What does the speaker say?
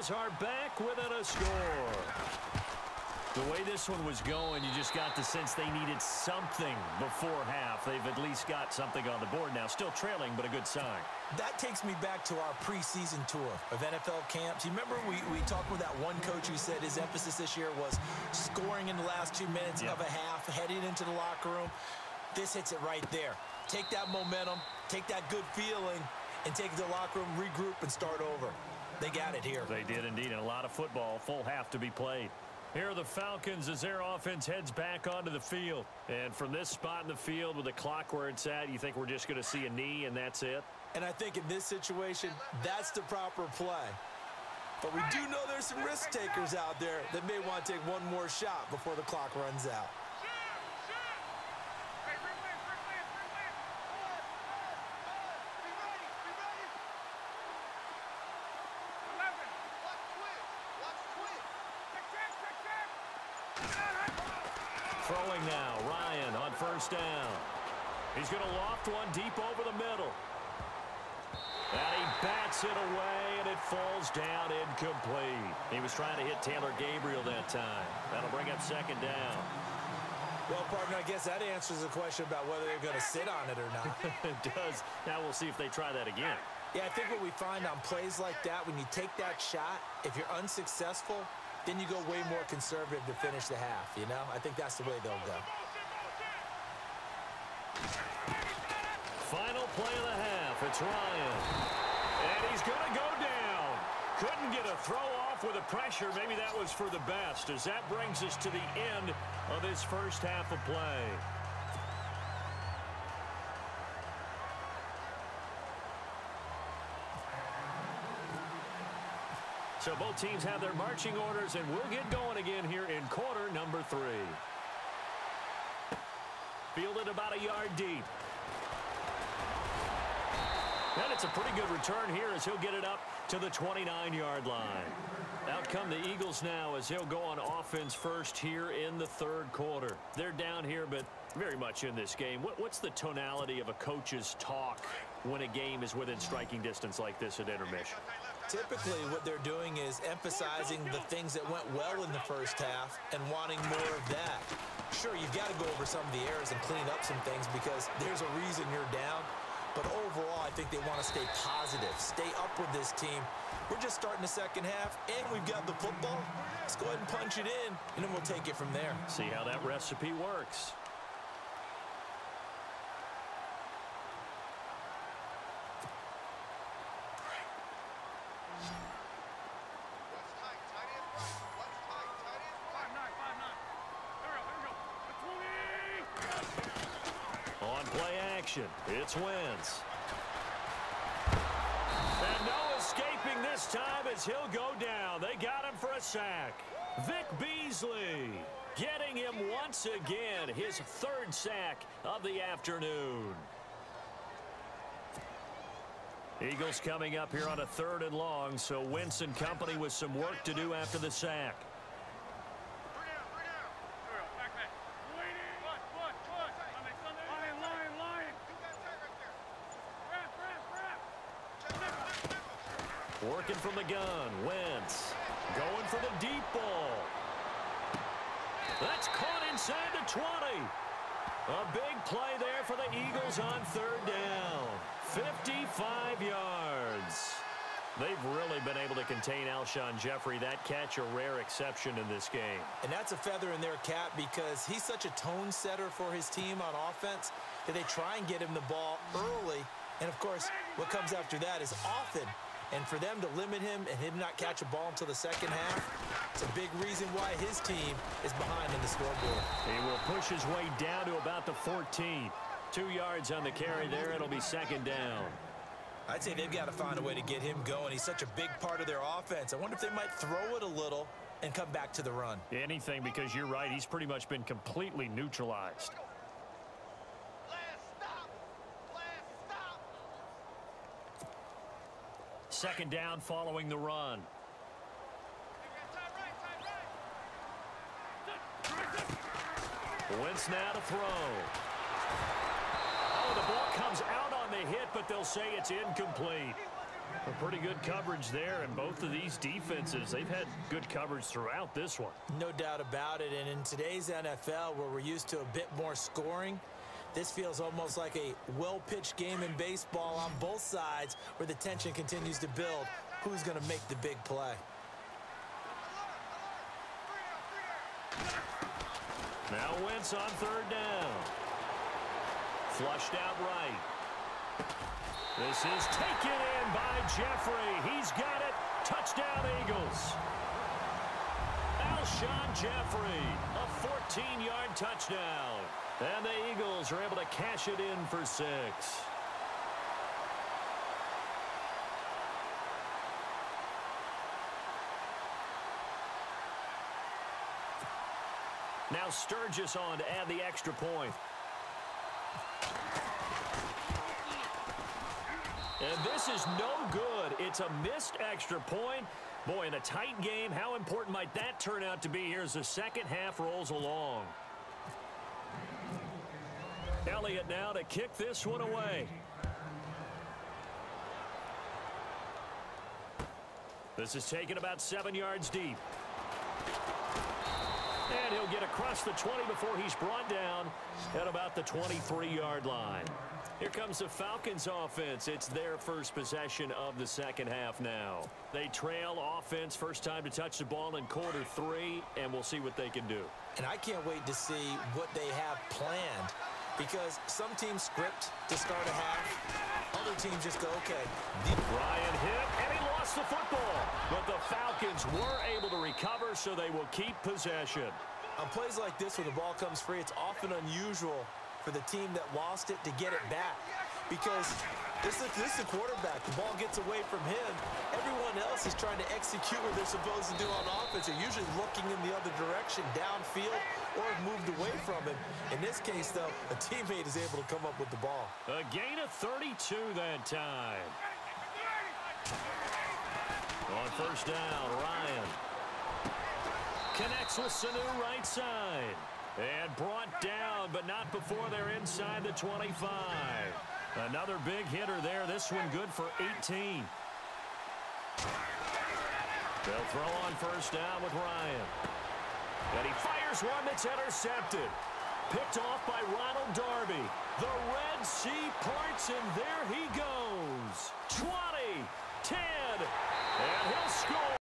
Eagles are back within a score. The way this one was going, you just got the sense they needed something before half. They've at least got something on the board now. Still trailing, but a good sign. That takes me back to our preseason tour of NFL camps. You remember we talked with that one coach who said his emphasis this year was scoring in the last 2 minutes of a half, heading into the locker room. This hits it right there. Take that momentum, take that good feeling, and take it to the locker room, regroup, and start over. They got it here. They did indeed, and a lot of football, full half to be played. Here are the Falcons as their offense heads back onto the field. And from this spot in the field with the clock where it's at, you think we're just going to see a knee and that's it? And I think in this situation, that's the proper play. But we do know there's some risk takers out there that may want to take one more shot before the clock runs out. Throwing now, Ryan on first down. He's going to loft one deep over the middle. And he bats it away, and it falls down incomplete. He was trying to hit Taylor Gabriel that time. That'll bring up second down. Well, partner, I guess that answers the question about whether they're going to sit on it or not. It does. Now we'll see if they try that again. Yeah, I think what we find on plays like that, when you take that shot, if you're unsuccessful, then you go way more conservative to finish the half, you know? I think that's the way they'll go. Final play of the half. It's Ryan. And he's going to go down. Couldn't get a throw off with the pressure. Maybe that was for the best, as that brings us to the end of this first half of play. So both teams have their marching orders, and we'll get going again here in quarter number 3. Fielded about a yard deep. And it's a pretty good return here as he'll get it up to the 29-yard line. Out come the Eagles now as he'll go on offense first here in the third quarter. They're down here, but very much in this game. What's the tonality of a coach's talk when a game is within striking distance like this at intermission? Typically, what they're doing is emphasizing the things that went well in the first half and wanting more of that. Sure, you've got to go over some of the errors and clean up some things because there's a reason you're down. But overall, I think they want to stay positive, stay up with this team. We're just starting the second half, and we've got the football. Let's go ahead and punch it in, and then we'll take it from there. See how that recipe works. On play action, it's Wentz. And no escaping this time as he'll go down. They got him for a sack. Vic Beasley getting him once again, his third sack of the afternoon. Eagles coming up here on a 3rd and long, so Wentz and company with some work to do after the sack. Working from the gun, Wentz going for the deep ball. That's caught inside the 20. A big play there for the Eagles on 3rd down. 55 yards. They've really been able to contain Alshon Jeffrey. That catch a rare exception in this game. And that's a feather in their cap because he's such a tone setter for his team on offense that they try and get him the ball early. And, of course, what comes after that is often. And for them to limit him and him not catch a ball until the second half, it's a big reason why his team is behind in the scoreboard. He will push his way down to about the 14. 2 yards on the carry there. It'll be second down. I'd say they've got to find a way to get him going. He's such a big part of their offense. I wonder if they might throw it a little and come back to the run. Anything, because you're right. He's pretty much been completely neutralized. Second down following the run. Wentz now to throw. Oh, the ball comes out on the hit, but they'll say it's incomplete. A pretty good coverage there, and both of these defenses, they've had good coverage throughout this one. No doubt about it, and in today's NFL, where we're used to a bit more scoring, this feels almost like a well-pitched game in baseball on both sides where the tension continues to build. Who's going to make the big play? Now Wentz on third down. Flushed out right. This is taken in by Jeffrey. He's got it. Touchdown, Eagles. Alshon Jeffrey, a 14-yard touchdown. And the Eagles are able to cash it in for 6. Now Sturgis on to add the extra point. And this is no good. It's a missed extra point. Boy, in a tight game, how important might that turn out to be here as the second half rolls along? Elliott now to kick this one away. This is taken about 7 yards deep. And he'll get across the 20 before he's brought down at about the 23-yard line. Here comes the Falcons offense. It's their first possession of the second half now. They trail offense, first time to touch the ball in quarter 3, and we'll see what they can do. And I can't wait to see what they have planned, because some teams script to start a half. Other teams just go, okay. Ryan hit, and he lost the football. But the Falcons were able to recover, so they will keep possession. On plays like this where the ball comes free, it's often unusual for the team that lost it to get it back, because this is the quarterback. The ball gets away from him. Everyone else is trying to execute what they're supposed to do on offense. They're usually looking in the other direction, downfield, or have moved away from him. In this case, though, a teammate is able to come up with the ball. A gain of 32 that time. On first down, Ryan connects with Sanu right side. And brought down, but not before they're inside the 25. Another big hitter there. This one good for 18. They'll throw on first down with Ryan. And he fires one that's intercepted. Picked off by Ronald Darby. The Red Sea parts, and there he goes. 20, 10, and he'll score.